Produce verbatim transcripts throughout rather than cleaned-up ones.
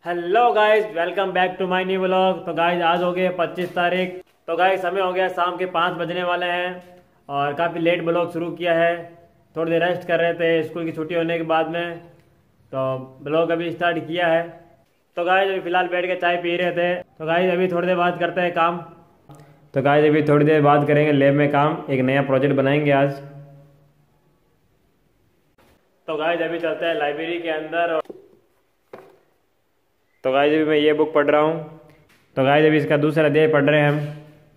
Hello guys, welcome back to my new vlog. तो guys आज हो गए पच्चीस तारीख। तो गाइस समय हो गया शाम के पाँच बजने वाले हैं और काफ़ी लेट व्लॉग शुरू किया है। थोड़ी देर रेस्ट कर रहे थे स्कूल की छुट्टी होने के बाद में, तो व्लॉग अभी स्टार्ट किया है। तो गाइस अभी फ़िलहाल बैठ के चाय पी रहे थे। तो गाइस अभी थोड़ी देर बाद करते हैं काम। तो गाइस अभी थोड़ी देर बाद करेंगे लैब में काम, एक नया प्रोजेक्ट बनाएंगे आज। तो गाइस अभी चलते हैं लाइब्रेरी के अंदर। तो गाइस अभी मैं ये बुक पढ़ रहा हूँ। तो गाइस अभी इसका दूसरा अध्याय पढ़ रहे हैं हम।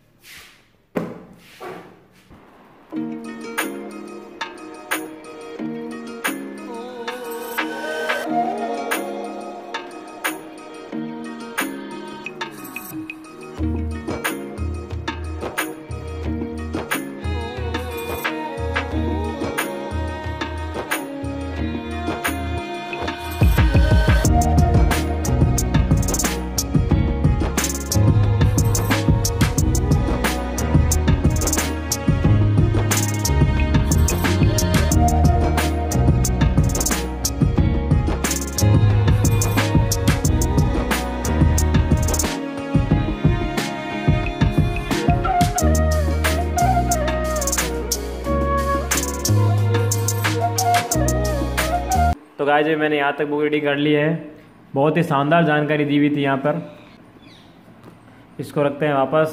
तो गाइस अभी मैंने यहाँ तक बुक रीडिंग कर ली है। बहुत ही शानदार जानकारी दी हुई थी यहाँ पर। इसको रखते हैं वापस।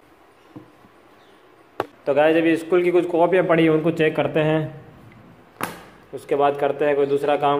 तो गाइस अभी स्कूल की कुछ कॉपियाँ पड़ी उनको चेक करते हैं, उसके बाद करते हैं कोई दूसरा काम।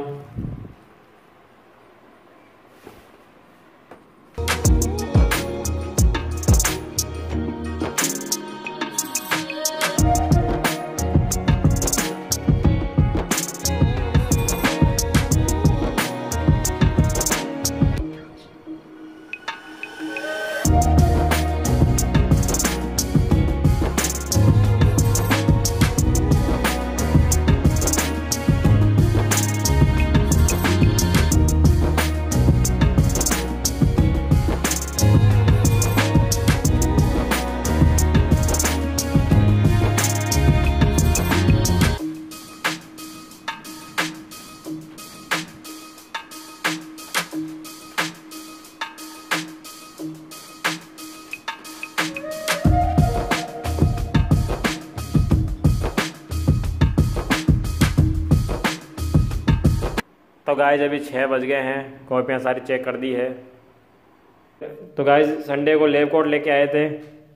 तो गाइस अभी छः बज गए हैं, कॉपियाँ सारी चेक कर दी है। तो गाइस संडे को लैब कोट लेके आए थे,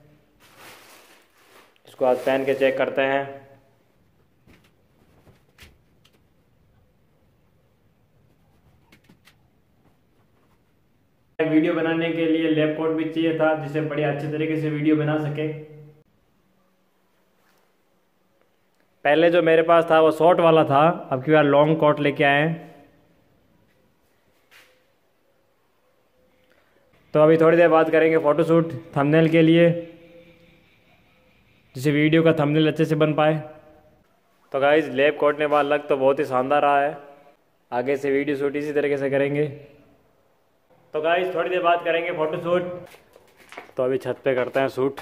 इसको आज पहन के चेक करते हैं। वीडियो बनाने के लिए लैब कोट भी चाहिए था, जिससे बड़ी अच्छे तरीके से वीडियो बना सके। पहले जो मेरे पास था वो शॉर्ट वाला था, अब की बार लॉन्ग कोट लेके आए हैं। तो अभी थोड़ी देर बाद करेंगे फ़ोटोशूट थंबनेल के लिए, जिससे वीडियो का थंबनेल अच्छे से बन पाए। तो गाइस लैब कोट ने बाद लग तो बहुत ही शानदार रहा है। आगे से वीडियो शूट इसी तरीके से करेंगे। तो गाइस थोड़ी देर बाद करेंगे फ़ोटोशूट। तो अभी छत पे करते हैं शूट।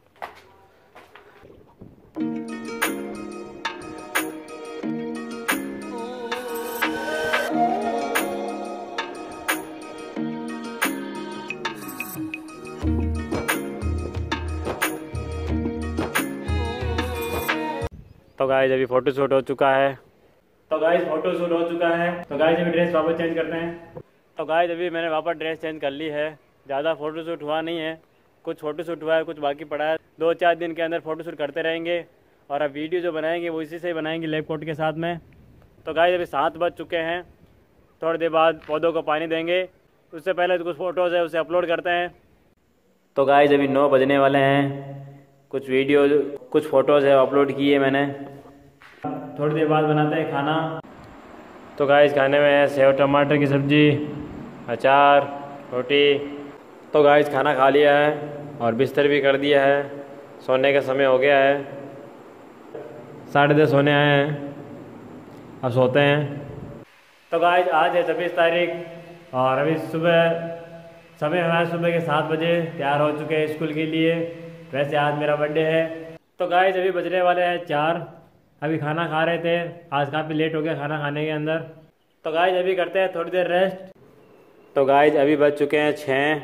तो गाइस अभी फोटो शूट हो चुका है। तो गाइस फोटो शूट हो चुका है। तो गाइस अभी ड्रेस वापस चेंज करते हैं। तो गाइस अभी मैंने वापस ड्रेस चेंज कर ली है। ज़्यादा फोटो शूट हुआ नहीं है, कुछ फोटो शूट हुआ है, कुछ बाकी पड़ा है। दो चार दिन के अंदर फोटो शूट करते रहेंगे और अब वीडियो जो बनाएंगे वो इसी से ही बनाएंगे लैब कोट के साथ में। तो गाइस अभी सात बज चुके हैं। थोड़ी देर बाद पौधों को पानी देंगे, उससे पहले तो कुछ फ़ोटोज़ है उसे अपलोड करते हैं। तो गाइस अभी नौ बजने वाले हैं। कुछ वीडियो कुछ फ़ोटोज़ है अपलोड किए मैंने। थोड़ी देर बाद बनाते हैं खाना। तो गाइस खाने में है सेव टमाटर की सब्ज़ी, अचार, रोटी। तो गाइस खाना खा लिया है और बिस्तर भी कर दिया है। सोने का समय हो गया है, साढ़े दस सोने आए हैं, अब सोते हैं। तो गाइस आज है छब्बीस तारीख और अभी सुबह समय हमारे सुबह के सात बजे तैयार हो चुके हैं स्कूल के लिए। वैसे आज मेरा बर्थडे है। तो गाइस अभी बजने वाले हैं चार। अभी खाना खा रहे थे, आज काफ़ी लेट हो गया खाना खाने के अंदर। तो गाइस अभी करते हैं थोड़ी देर रेस्ट तो गाइज अभी बज चुके हैं छः।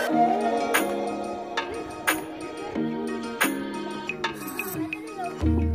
Thank you.